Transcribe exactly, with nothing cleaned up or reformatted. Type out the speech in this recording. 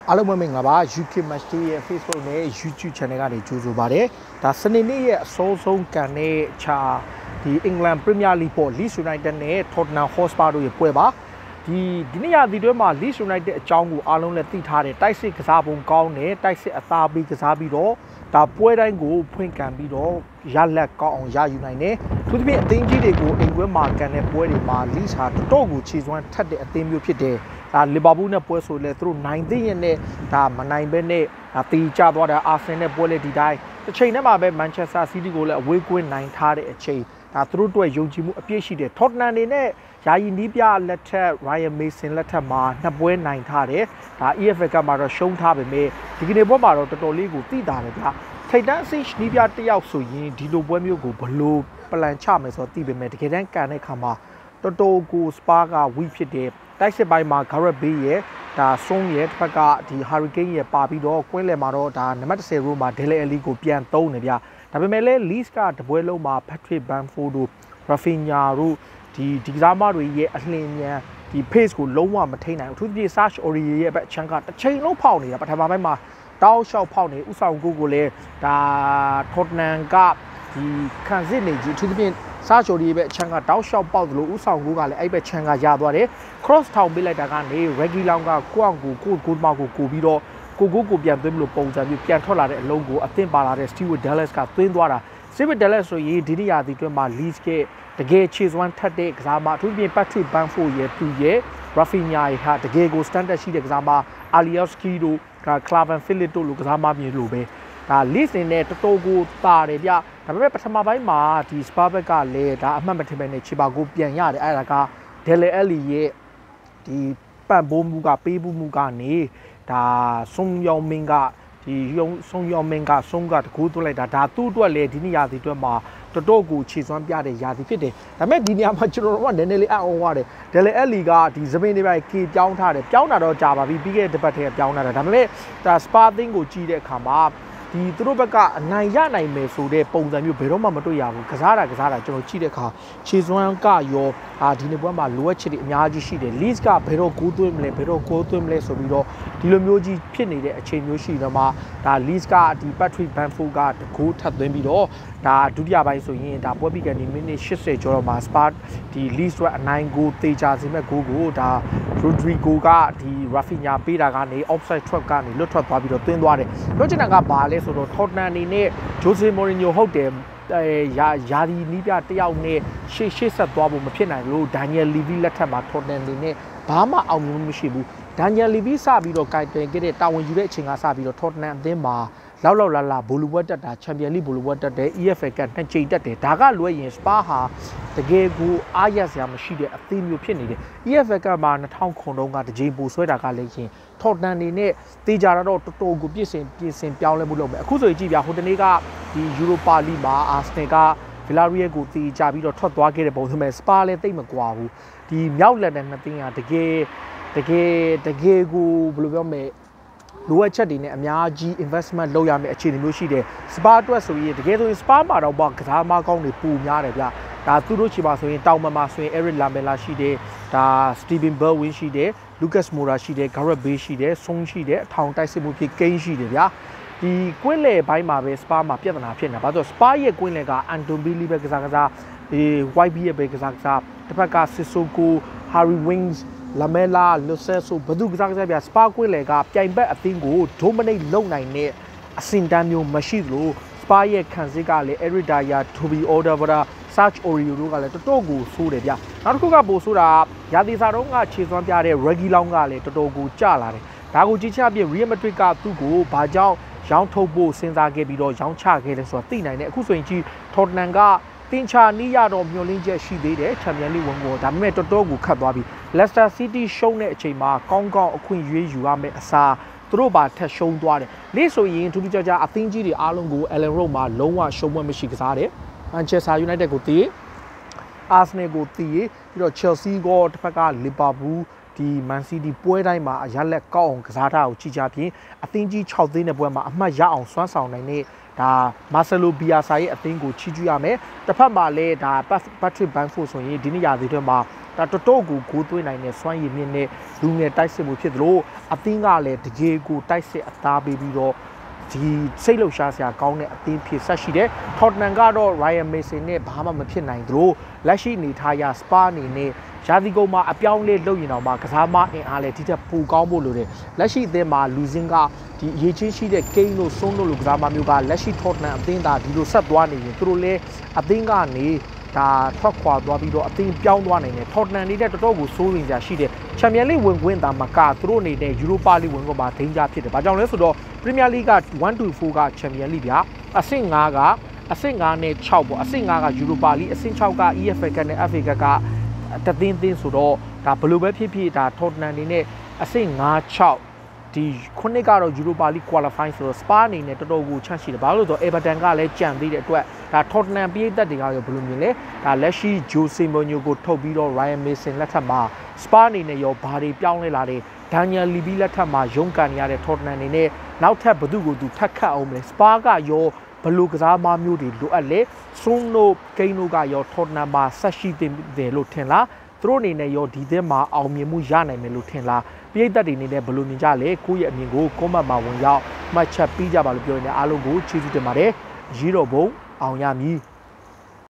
အားလုံးပဲမင်္ဂလာပါ ယူ ကေ Match Day ရဲ့ Facebook နဲ့ YouTube Channel ကနေကြိုဆိုပါတယ်ဒါစနေနေ့ရဲ့အစောဆုံးကန်တဲ့ခြာဒီ England Premier League ပေါ် Leeds United နဲ့ Tottenham Hotspur တို့ရဲ့ပွဲပါဒီဒီနေ့ရာသီတွဲမှာ Leeds United အကြောင်းကိုအားလုံးလည်းသိထားတယ်တိုက်စစ်ကစားပုံကောင်းတယ်တိုက်စစ်အသားပေးကစားပြီးတော့ဒါပွဲတိုင်းကိုဖွင့်ကန်ပြီးတော့ရလက်ကောင်းအောင်ရယူနိုင်တယ်သူတို့ပြင်အသင်းကြီးတွေကိုအိမ်ကွဲမှာကန်တဲ့ပွဲတွေမှာ Leeds ဟာတော်တော်ကိုခြေစွမ်းထက်တဲ့အသင်းမျိုးဖြစ်တယ်ဒါလီဗာပူးနဲ့ပွဲဆိုလဲသူတို့နိုင်သိရင်နဲ့ဒါမနိုင်ဘဲနဲ့ဒါတီးကျသွားတာအာဆင်နယ်နဲ့ပွဲလေဒီတိုင်းတစ်ချိန်တည်းမှာပဲမန်ချက်စတာစီးတီးကိုလည်းအဝေးကွင်းနိုင်ထားတဲ့အချိန်ဒါသူတို့အတွက်ယုံကြည်မှုအပြည့်ရှိတယ်ထော့တနမ်နေနဲ့ယာယီနီးပြလက်ထက်ရိုင်ယယ်မေဆင်လက်ထက်မှာနှစ်ပွဲနိုင်ထားတယ်ဒါ အီ အက်ဖ် အယ် ကပ်မှာတော့ရှုံးထားပေမဲ့ဒီကနေ့ပွဲမှာတော့တော်တော်လေးကိုသိတာပဲဗျာထိတ်တန်းအဆင့်နီးပြတစ်ယောက်ဆိုရင်ဒီလိုပွဲမျိုးကိုဘလို့ပလန်ချမယ်ဆိုတော့သိပေမဲ့တကယ်တမ်းကန်တဲ့ခါမှာတော်တော်ကိုစပါကဝီဖြစ်တယ်တိုက်စစ်ပိုင်းမှာ Gareth Bale ရဲ့ဒါဆုံးရဲ့တစ်ဖက်ကဒီ Hurricane ရဲ့ပါပြီးတော့ကွင်းလယ်မှာတော့ဒါနံပါတ်tenရိုးမှာ Dele Alli ကိုပြန်သုံးနေဗျာဒါပေမဲ့လည်း Leeds ကတပွဲလုံးမှာ Patrick Bamford တို့ Rafinha တို့ဒီဒီကစားမတွေရဲ့အလင်းမြန်ဒီ pace ကိုလုံးဝမထိနိုင်ဘူးအထူးသဖြင့် Serge Aurier ရဲ့ဘက်ချန်ကတစ်ချိန်လုံးဖောက်နေတာပထမပိုင်းမှာတောက်လျှောက်ဖောက်နေဥဆောင်ကိုကိုလည်းဒါ Tottenham ကဒီခံစစ်နေကြီးအထူးသဖြင့်စားချိုဒီပဲအချမ်းကတောက်လျှောက်ပေါက်သလိုဥဆောင်ကိုကလည်းအဲ့ဘက်ချမ်းကရသွားတယ် cross ထောင်ပေးလိုက်တာကနေ Reggie Long ကကိုအောင်ကိုကိုကိုမောက်ကိုကိုပြီးတော့ကိုကိုကိုပြန်သွင်းမလို့ပုံစံမျိုးပြန်ထွက်လာတဲ့အလုံးကိုအသင့်ပါလာတဲ့ Stewart Dallas ကသွင်းသွားတာ Stewart Dallas ဆိုရင်ဒီနေ့ရာသီတွင်းမှာ Leeds ကတကယ်ခြေစွမ်းထက်တဲ့ကစားမအထူးသဖြင့် Patrick Bamford ရဲ့သူရဲ့ Rafinha ရဲ့ဟာတကယ်ကို standard ရှိတဲ့ကစားမ Alioski တို့ Calvin Phillips တို့လိုကစားမမျိုးလိုပဲဒါ Leeds နဲ့တော်တော်ကိုတာတယ်ဗျဒါပေမဲ့ပထမပိုင်းမှာဒီ Spurs ဘက်ကလည်းဒါအမှတ်မထင်ပဲနဲ့ခြေပါကိုပြန်ရတယ်အဲ့ဒါက Dele Alli ရဲ့ဒီပန့်ပိုးမှုကပေးမှုမှုကနေဒါဆုံယောင်မင်းကဒီယုံဆုံယောင်မင်းကဆုံးကတကူသွင်းလိုက်တာဒါသူ့အတွက်လည်းဒီနေ့ရာသီအတွက်မှာတော်တော်ကိုခြေစွမ်းပြတဲ့ရာသီဖြစ်တယ်ဒါပေမဲ့ဒီနေရာမှာကျွန်တော်တို့ကနည်းနည်းလေးအံ့ဩရတယ် Dele Alli ကဒီစပိန်တွေပဲကေပြောင်းထားတယ်ပြောင်းတာတော့ကြာပါပြီပြီးခဲ့တဲ့တစ်ပတ်တည်းကပြောင်းလာတာဒါပေမဲ့ဒါ Spurs သင်းကိုကြည့်တဲ့အခါမှာဒီသူတို့ဘက်ကအနိုင်ရနိုင်မယ်ဆိုတဲ့ပုံစံမျိုးဘယ်တော့မှမတွေ့ရဘူးကစားတာကစားတာကျွန်တော်ကြည့်တဲ့အခါခြေစွမ်းကရောအာဒီနေ့ပွဲမှာလိုအပ်ချက်တွေအများကြီးရှိတယ် Leeds ကဘယ်တော့ကိုးသွင်းမလဲဘယ်တော့ကိုးသွင်းမလဲဆိုပြီးတော့ဒီလိုမျိုးကြီးဖြစ်နေတဲ့အချိန်မျိုးရှိတော့မှဒါ Leeds ကဒီ Patrick Bamford ကတကူထပ်သွင်းပြီးတော့ဒါဒုတိယပိုင်းဆိုရင်ဒါပွဲပြီးကနေမိနစ်eightyကျော်တော့မှာ Spurs ဒီ Leeds ကအနိုင်ကိုတေချာစေမဲ့ဂိုးကိုဒါ Rodrigo ကဒီ Rafinha ပေးတာကနေ offside trap ကနေလွတ်ထွက်သွားပြီးတော့သွင်းသွားတယ်ပြောချင်တာကဘာလဲဆိုတော့ Tottenham အနေနဲ့ Jose Mourinho ဟုတ်တယ်အဲယာယာဒီနီးပြတယောက်နဲ့ရှေ့ရှေ့ဆက်သွားဖို့မဖြစ်နိုင်လို့ Daniel Levy လက်ထက်မှာ Tottenham အနေနဲ့ဘာမှအောင်မြင်မှုမရှိဘူး Daniel Levy စပြီးတော့ကင်တွင်ခဲ့တဲ့တာဝန်ယူတဲ့အချိန်ကစပြီးတော့ Tottenham အသင်းမှာလောက်လောက်လာလာဘိုလူဘွက်တက်တာချန်ပီယံလိဘိုလူဘွက်တက်တယ် အီ အက်ဖ် ကနှစ်ကြိမ်တက်တယ်ဒါကလွဲရင် Spurs ဟာတကယ်ကိုအားရစရာမရှိတဲ့အသင်းမျိုးဖြစ်နေတယ် အီ အက်ဖ် ကမှာtwo thousandတုန်းကတကြိမ်ပိုဆွဲတာကလည်းရှင် Tottenham နေနဲ့တေးကြတာတော့တော်တော်ကိုပြည့်စင်ပြည့်စင်ပြောင်းလဲမှုလုပ်မယ်အခုဆိုရင်ကြည့်ပြဟိုတနေ့ကဒီ Europa League မှာ Arsenal က Villarreal ကိုတေးကြပြီးတော့ထွက်သွားခဲ့တဲ့ပုံစံမဲ့ Spurs လည်းတိတ်မကွာဘူးဒီမြောက်လက်တဲ့နှစ်သင်းကတကယ်တကယ်တကယ်ကိုဘယ်လိုပြောမလဲလိုအပ်ချက်တွေနဲ့အများကြီး investment လုပ်ရမယ့်အခြေအနေမျိုးရှိတယ် Spurs အတွက်ဆိုရင်တကယ်ဆိုရင် Spurs မှာတော့ကစားမကောင်းတွေပူများတယ်ဗျဒါသူတို့ချီပါဆိုရင်တောင်မမှာဆိုရင် Eric Lamela ရှိတယ်ဒါ Steven Bergwijn ရှိတယ် Lucas Moura ရှိတယ် Gareth Bale ရှိတယ် Son ရှိတယ်အထောင်တိုက်စစ်မှုဖြစ် Kane ရှိတယ်ဗျာဒီကွင်းလယ်ဘိုင်းမှာပဲ Spurs မှာပြဿနာဖြစ်နေတာဘာလို့ Spurs ရဲ့ကွင်းလယ်က Anton Bailey ပဲကစားကစားဒီ White B ရဲ့ပဲကစားကစားတစ်ဖက်က Sissoko Harry Winks Lamela Lucesso ဘယ်သူကစားကစားပြ Spurs ကွင်းလယ်ကပြိုင်ဘက်အသင်းကို dominate လုပ်နိုင်တဲ့အဆင့်တန်းမျိုးမရှိသလို Spurs ရဲ့ခံစစ်ကလည်း Eric Dyer Toby Alderweireld Serge Aurier တို့ကလည်းတော်တော်ကိုဆိုးတယ်ဗျနောက်တစ်ခုကပိုဆိုးတာရာသီစာတုန်းကခြေစွမ်းပြတဲ့ Reggie Long ကလည်းတော်တော်ကိုကျလာတယ်ဒါကိုကြည့်ချပြ Real Madrid ကသူ့ကိုဘာကြောင့်ရောင်းထုတ်ဖို့စဉ်းစားခဲ့ပြီးတော့ရောင်းချခဲ့တယ်ဆိုတာသိနိုင်တယ်အခုဆိုရင်ကြီး Tottenham ကတင်ချာနီးရတော့မျှော်လင့်ချက်ရှိသေးတယ်ချန်ပီယံလိဝင်ကိုဒါပေမဲ့တော်တော်ကိုခတ်သွားပြီ Leicester City ရှုံးတဲ့အချိန်မှာကောင်းကောင်းအခွင့်အရေးယူရမယ့်အစားသူတို့ပါထက်ရှုံးသွားတယ်နေ့ဆိုရင်ထူးထူးခြားခြားအသင်းကြီးတွေအားလုံးကို Ellen Road မှာလုံးဝရှုံးပွဲမရှိကစားတယ် Manchester United ကိုတီး Arsenal ကိုတီးပြီးတော့ Chelsea ကိုတစ်ဖက်က Liverpool ဒီ Man City ပွဲတိုင်းမှာအရလက်ကောက်အောင်ကစားတာကိုကြည့်ကြပြင်အသင်းကြီးsixသင်းတဲ့ပွဲမှာအမှတ်ရအောင်စွမ်းဆောင်နိုင်တဲ့ဒါ Marcelo Bielsa ရဲ့အသင်းကိုချီးကျူးရမယ်တစ်ဖက်မှာလည်းဒါ Patrick Bamford ဆိုရင်ဒီနေ့ရာသီတွင်းမှာဒါတော်တော်ကိုဂိုးသွင်းနိုင်တဲ့စွမ်းရည်မြင့်တဲ့လူငယ်တိုက်စစ်မှုဖြစ်သလိုအသင်းကလည်းတကယ်ကိုတိုက်စစ်အသားပေးပြီးတော့ဒီစိတ်လှုပ်ရှားစရာကောင်းတဲ့အသင်းဖြစ်ဆက်ရှိတယ်။ Tottenham ကတော့ Ryan Mason နဲ့ဘာမှမဖြစ်နိုင်သလိုလက်ရှိအနေထားရ Spa အနေနဲ့ရာသီကုန်မှာအပြောင်းလဲလုပ်ရင်တော့မှကစားမအင်အားလည်းဒီထက်ပိုကောင်းဖို့လိုတယ်။လက်ရှိအသင်းမှာလူစင်းကဒီအရေးချင်းရှိတဲ့ Kane တို့ Son တို့လိုကစားမမျိုးကလက်ရှိ Tottenham အသင်းသားဒီလိုဆက်သွားနေရင်သူတို့လည်းအသင်းကနေဒါထွက်ခွာသွားပြီးတော့အသင်းပြောင်းသွားနိုင်တယ် Tottenham နေတဲ့တော်တော်ကိုစိုးရိမ်စရာရှိတယ် Champions League ဝင်ခွင့်တာမကသူတို့နေတဲ့ Europa League ဝင်ခွင့်မှာဒိန်းကြဖြစ်တယ်။ဘာကြောင့်လဲဆိုတော့ Premier League ကone to fourက Champions League ဗျာအဆင့်fiveကအဆင့်fiveနဲ့sixပေါ့အဆင့်fiveက Europa League အဆင့်sixက E F L Cup နဲ့ F A Cup ကတသင်းသင်းဆိုတော့ဒါဘယ်လိုပဲဖြစ်ဖြစ်ဒါ Tottenham နေနဲ့အဆင့်five sixဒီခုနှစ်ကတော့ Europa League qualify ဆိုတော့ Spa အနေနဲ့တော်တော်ကိုချမ်းရှိတယ်ဘာလို့လဲဆိုတော့ Everton ကလည်းကြံသေးတဲ့အတွက်ဒါ Tottenham ပြည်သက်တွေကရောဘယ်လိုမြင်လဲဒါလက်ရှိ Jose Mourinho ကိုထုတ်ပြီးတော့ Ryan Mason လက်ထက်မှာ Spa အနေနဲ့ရောဘာတွေပြောင်းလဲလာတယ် Daniel Levy လက်ထက်မှာရုန်းကန်နေရတဲ့ Tottenham အနေနဲ့နောက်ထပ်ဘယ်သူကိုသူထပ်ခတ်အောင်မလဲ Spa ကရောဘယ်လိုကစားမမျိုးတွေလိုအပ်လဲ Son တို့ Kane တို့ကရော Tottenham မှာဆက်ရှိတယ်လို့ထင်လားသူတို့အနေနဲ့ရောဒီသင်းမှာအောင်မြင်မှုရနိုင်မယ်လို့ထင်လားပြည်သက်တွေအနေနဲ့ဘယ်လိုမြင်ကြလဲကိုယ့်ရဲ့အမြင်ကို comment မှာဝင်ရောက်မှတ်ချက်ပေးကြပါလို့ပြောနေအားလုံးကိုကျေးဇူးတင်ပါတယ်ရီးတော်ဘုံအောင်ရမည်